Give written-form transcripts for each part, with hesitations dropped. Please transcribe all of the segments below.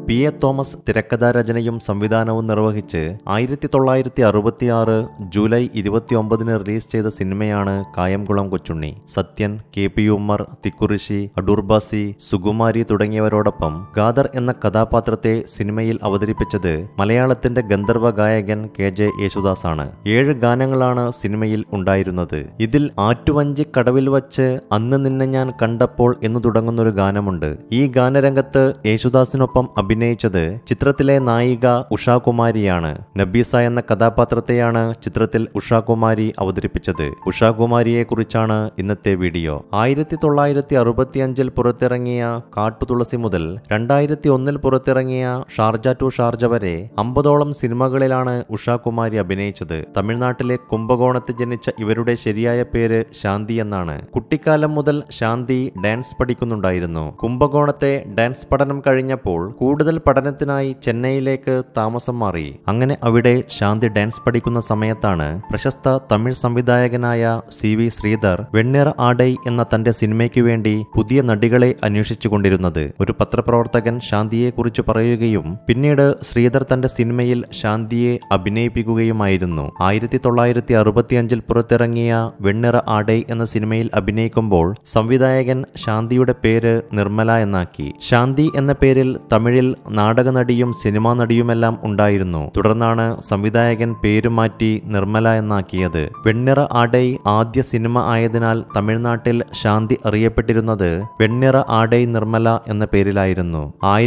P.A. Thomas തിരക്കഥാരചനയും സംവിധാനവും നിർവഹിച്ച് 1966 July 29 release ചെയ്ത സിനിമയാണ് കായംകുളം കൊച്ചുണ്ണി. സത്യൻ, K.P. ഉമ്മർ, തിക്കുറിശി, അടൂർബാസി, സുകുമാരി തുടങ്ങിയവരോടൊപ്പം ഗാദർ എന്ന കഥാപാത്രത്തെ സിനിമയിൽ അവതരിപ്പിച്ചത് മലയാളത്തിന്റെ ഗന്ധർവ ഗായകൻ K.J. യേശുദാസ് ആണ്. 7 ഗാനങ്ങളാണ് സിനിമയിൽ ഉണ്ടായിരുന്നത്. ഇതിൽ ആറ്റുവഞ്ചി കടവിൽ വച്ച് അന്ന് നിന്നെ ഞാൻ കണ്ടപ്പോൾ എന്നു തുടങ്ങുന്നൊരു ഗാനമുണ്ട്. ഈ ഗാനരംഗത്ത് യേശുദാസിനൊപ്പം അഭിനയിച്ചത് ചിത്രത്തിലെ നായിക ഉഷാകുമാരിയാണ്. നബീസ എന്ന കഥാപാത്രത്തെയാണ് ചിത്രത്തിൽ ഉഷാകുമാരി അവതരിപ്പിച്ചത്. ഉഷാകുമാരിയെ കുറിച്ചാണ് ഇന്നത്തെ വീഡിയോ. 1965 പുറത്തിറങ്ങിയ കാട്ടുതുളസി മുതൽ 2001 പുറത്തിറങ്ങിയ ഷാർജ ടു ഷാർജ വരെ 50ഓളം സിനിമകളിലാണ് ഉഷാകുമാരി അഭിനയിച്ചത്. തമിഴ്നാട്ടിലെ കുംഭകോണത്ത് ജനിച്ച ഇവരുടെ ശരിയായ പേര് ശാന്തി എന്നാണ്. കുട്ടിക്കാലം മുതൽ ശാന്തി ഡാൻസ് പഠിക്കുന്നുണ്ടായിരുന്നു. കുംഭകോണത്തെ ഡാൻസ് പഠനം കഴിഞ്ഞപ്പോൾ കൂടുതൽ പഠനത്തിനായി ചെന്നൈയിലേക്ക് താമസം മാറി. അങ്ങനെ അവിടെ ശാന്തി ഡാൻസ് പഠിക്കുന്ന സമയത്താണ് പ്രശസ്ത തമിഴ് സംവിധായകനായ CV ശ്രീധർ വെണ്ണിറ ആടൈ എന്ന തന്റെ സിനിമയ്ക്ക് വേണ്ടി പുതിയ നടികളെ അന്വേഷിച്ചു കൊണ്ടിരുന്നത്. ഒരു പത്രപ്രവർത്തകൻ ശാന്തിയെ കുറിച്ച് പറയുകയും പിന്നീട് ശ്രീധർ തന്റെ സിനിമയിൽ ശാന്തിയെ അഭിനയിപ്പിക്കുകയുമായിരുന്നു. 1965 പുറത്തിറങ്ങിയ വെണ്ണിറ ആടൈ എന്ന സിനിമയിൽ അഭിനയിക്കുമ്പോൾ സംവിധായകൻ ശാന്തിയുടെ പേര് നിർമ്മല എന്നാക്കി. ശാന്തി എന്ന പേരിൽ തമിഴിൽ നാടക നടിയും സിനിമാ നടിയുമെല്ലാം ഉണ്ടായിരുന്നു. തുടർന്നാണ് സംവിധായകൻ പേരുമാറ്റി നിർമ്മല എന്നാക്കിയത്. വെണ്ണിറ ആടൈ ആദ്യ സിനിമ ആയതിനാൽ തമിഴ്നാട്ടിൽ ശാന്തി അറിയപ്പെട്ടിരുന്നത് വെണ്ണിറ ആടൈ നിർമ്മല എന്ന പേരിലായിരുന്നു.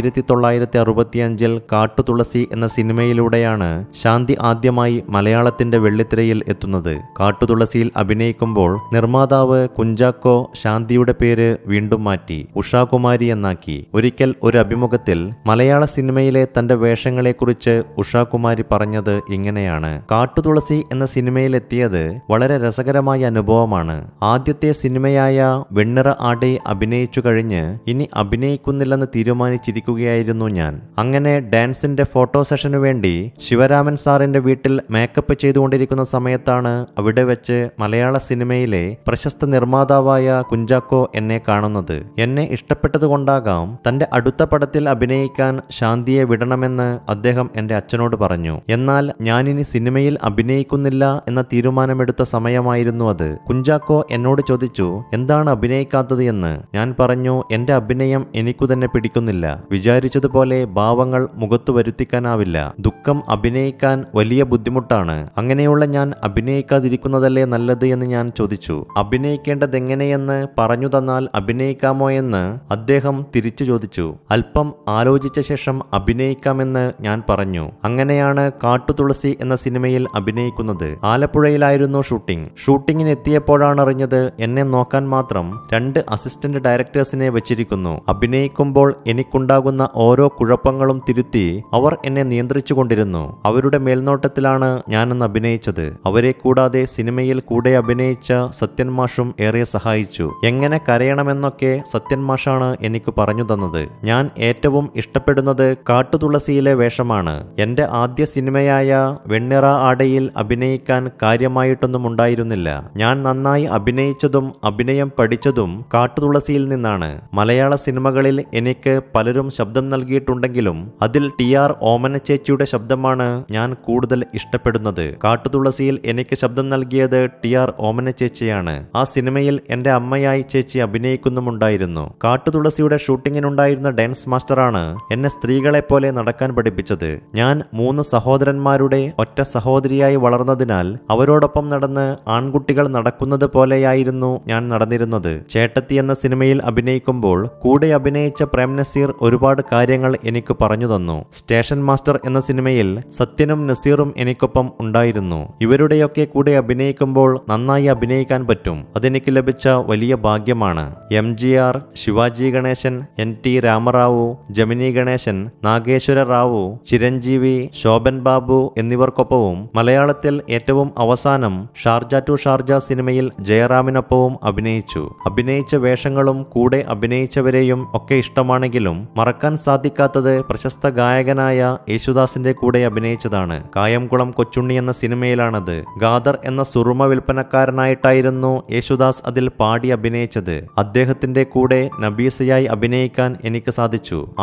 1965 കാട്ടുതുളസി എന്ന സിനിമയിലൂടെയാണ് ശാന്തി ആദ്യമായി മലയാളത്തിന്റെ വെള്ളിത്തിരയിൽ എത്തുന്നത്. കാട്ടുതുളസിയിൽ അഭിനയിക്കുമ്പോൾ നിർമ്മാതാവ് കുഞ്ചാക്കോ ശാന്തിയുടെ പേര് വീണ്ടും മാറ്റി ഉഷാകുമാരി എന്നാക്കി. ഒരിക്കൽ ഒരു അഭിമുഖത്തിൽ മലയാള സിനിമയിലെ തന്റെ വേഷങ്ങളെക്കുറിച്ച് ഉഷാകുമാരി പറഞ്ഞത് ഇങ്ങനെയാണ്: കാട്ടുതുളസി എന്ന സിനിമയിലെത്തിയത് വളരെ രസകരമായ അനുഭവമാണ്. ആദ്യത്തെ സിനിമയായ വെണ്ണിറ ആടൈ അഭിനയിച്ചു കഴിഞ്ഞ് ഇനി അഭിനയിക്കുന്നില്ലെന്ന് തീരുമാനിച്ചിരിക്കുകയായിരുന്നു ഞാൻ. അങ്ങനെ ഡാൻസിന്റെ ഫോട്ടോ സെഷനു വേണ്ടി ശിവരാമൻ സാറിന്റെ വീട്ടിൽ മേക്കപ്പ് ചെയ്തുകൊണ്ടിരിക്കുന്ന സമയത്താണ് അവിടെ വെച്ച് മലയാള സിനിമയിലെ പ്രശസ്ത നിർമ്മാതാവായ കുഞ്ചാക്കോ എന്നെ കാണുന്നത്. എന്നെ ഇഷ്ടപ്പെട്ടതുകൊണ്ടാകാം തന്റെ അടുത്ത പടത്തിൽ അഭിനയിക്കാൻ ശാന്തിയെ വിടണമെന്ന് അദ്ദേഹം എന്റെ അച്ഛനോട് പറഞ്ഞു. എന്നാൽ ഞാനിനി സിനിമയിൽ അഭിനയിക്കുന്നില്ല എന്ന തീരുമാനമെടുത്ത സമയമായിരുന്നു അത്. കുഞ്ചാക്കോ എന്നോട് ചോദിച്ചു, എന്താണ് അഭിനയിക്കാത്തത് എന്ന്. ഞാൻ പറഞ്ഞു, എന്റെ അഭിനയം എനിക്കു തന്നെ പിടിക്കുന്നില്ല. വിചാരിച്ചതുപോലെ ഭാവങ്ങൾ മുഖത്തു വരുത്തിക്കാനാവില്ല. ദുഃഖം അഭിനയിക്കാൻ വലിയ ബുദ്ധിമുട്ടാണ്. അങ്ങനെയുള്ള ഞാൻ അഭിനയിക്കാതിരിക്കുന്നതല്ലേ നല്ലത് എന്ന് ഞാൻ ചോദിച്ചു. അഭിനയിക്കേണ്ടതെങ്ങനെയെന്ന് പറഞ്ഞു തന്നാൽ അഭിനയിക്കാമോ എന്ന് അദ്ദേഹം തിരിച്ചു ചോദിച്ചു. അല്പം ആലോചിച്ച ശേഷം അഭിനയിക്കാമെന്ന് ഞാൻ പറഞ്ഞു. അങ്ങനെയാണ് കാട്ടുതുളസി എന്ന സിനിമയിൽ അഭിനയിക്കുന്നത്. ആലപ്പുഴയിലായിരുന്നു ഷൂട്ടിംഗ്. ഷൂട്ടിങ്ങിന് എത്തിയപ്പോഴാണ് അറിഞ്ഞത് എന്നെ നോക്കാൻ മാത്രം 2 അസിസ്റ്റന്റ് ഡയറക്ടേഴ്സിനെ വെച്ചിരിക്കുന്നു. അഭിനയിക്കുമ്പോൾ എനിക്കുണ്ടാകുന്ന ഓരോ കുഴപ്പങ്ങളും തിരുത്തി അവർ എന്നെ നിയന്ത്രിച്ചു കൊണ്ടിരുന്നു. അവരുടെ മേൽനോട്ടത്തിലാണ് ഞാനന്ന് അഭിനയിച്ചത്. അവരെ കൂടാതെ സിനിമയിൽ കൂടെ അഭിനയിച്ച സത്യൻ മാഷും ഏറെ സഹായിച്ചു. എങ്ങനെ കരയണമെന്നൊക്കെ സത്യൻ മാഷാണ് എനിക്ക് പറഞ്ഞു തന്നത്. ഞാൻ ഏറ്റവും ഇഷ്ടപ്പെടുന്നത് കാട്ടുതുളസിയിലെ വേഷമാണ്. എന്റെ ആദ്യ സിനിമയായ വെണ്ണിറ ആടയിൽ അഭിനയിക്കാൻ കാര്യമായിട്ടൊന്നും ഉണ്ടായിരുന്നില്ല. ഞാൻ നന്നായി അഭിനയിച്ചതും അഭിനയം പഠിച്ചതും കാട്ടുതുളസിയിൽ നിന്നാണ്. മലയാള സിനിമകളിൽ എനിക്ക് പലരും ശബ്ദം നൽകിയിട്ടുണ്ടെങ്കിലും അതിൽ TR ഓമന ചേച്ചിയുടെ ശബ്ദമാണ് ഞാൻ കൂടുതൽ ഇഷ്ടപ്പെടുന്നത്. കാട്ടുതുളസിയിൽ എനിക്ക് ശബ്ദം നൽകിയത് TR ഓമന ചേച്ചിയാണ്. ആ സിനിമയിൽ എന്റെ അമ്മയായി ചേച്ചി അഭിനയിക്കുന്നുമുണ്ടായിരുന്നു. കാട്ടുതുളസിയുടെ ഷൂട്ടിങ്ങിനുണ്ടായിരുന്ന ഡാൻസ് മാസ്റ്ററാണ് എന്നെ സ്ത്രീകളെ പോലെ നടക്കാൻ പഠിപ്പിച്ചത്. ഞാൻ 3 സഹോദരന്മാരുടെ ഒറ്റ സഹോദരിയായി വളർന്നതിനാൽ അവരോടൊപ്പം നടന്ന് ആൺകുട്ടികൾ നടക്കുന്നത് പോലെയായിരുന്നു ഞാൻ നടന്നിരുന്നത്. ചേട്ടത്തി എന്ന സിനിമയിൽ അഭിനയിക്കുമ്പോൾ കൂടെ അഭിനയിച്ച പ്രേം നസീർ ഒരുപാട് കാര്യങ്ങൾ എനിക്ക് പറഞ്ഞു തന്നു. സ്റ്റേഷൻ മാസ്റ്റർ എന്ന സിനിമയിൽ സത്യനും നസീറും എനിക്കൊപ്പം ഉണ്ടായിരുന്നു. ഇവരുടെയൊക്കെ കൂടെ അഭിനയിക്കുമ്പോൾ നന്നായി അഭിനയിക്കാൻ പറ്റും. അതെനിക്ക് ലഭിച്ച വലിയ ഭാഗ്യമാണ്. MGR, ശിവാജി ഗണേശൻ, NT രാമറാവു, ജമിനി ഗണേശൻ, നാഗേശ്വര റാവു, ചിരഞ്ജീവി, ശോഭൻ ബാബു എന്നിവർക്കൊപ്പവും മലയാളത്തിൽ ഏറ്റവും അവസാനം ഷാർജ ടു ഷാർജ സിനിമയിൽ ജയറാമിനൊപ്പവും അഭിനയിച്ചു. അഭിനയിച്ച വേഷങ്ങളും കൂടെ അഭിനയിച്ചവരെയും ഒക്കെ ഇഷ്ടമാണെങ്കിലും മറക്കാൻ സാധിക്കാത്തത് പ്രശസ്ത ഗായകനായ യേശുദാസിന്റെ കൂടെ അഭിനയിച്ചതാണ്. കായംകുളം കൊച്ചുണ്ണി എന്ന സിനിമയിലാണത്. ഗാദർ എന്ന സുറുമ വിൽപ്പനക്കാരനായിട്ടായിരുന്നു യേശുദാസ് അതിൽ പാടി അഭിനയിച്ചത്. അദ്ദേഹത്തിന്റെ കൂടെ നബീസയായി അഭിനയിക്കാൻ എനിക്ക് സാധിച്ചു. ആറ്റുവഞ്ചി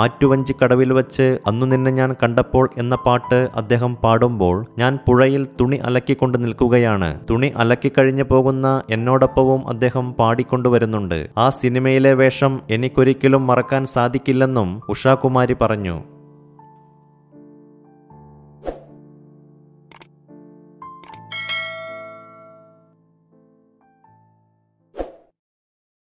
ഇടവഞ്ചിക്കടവിൽ വച്ച് അന്നു നിന്നെ ഞാൻ കണ്ടപ്പോൾ എന്ന പാട്ട് അദ്ദേഹം പാടുമ്പോൾ ഞാൻ പുഴയിൽ തുണി അലക്കിക്കൊണ്ട് നിൽക്കുകയാണ്. തുണി അലക്കിക്കഴിഞ്ഞു പോകുന്ന എന്നോടൊപ്പവും അദ്ദേഹം പാടിക്കൊണ്ടുവരുന്നുണ്ട്. ആ സിനിമയിലെ വേഷം എനിക്കൊരിക്കലും മറക്കാൻ സാധിക്കില്ലെന്നും ഉഷാകുമാരി പറഞ്ഞു.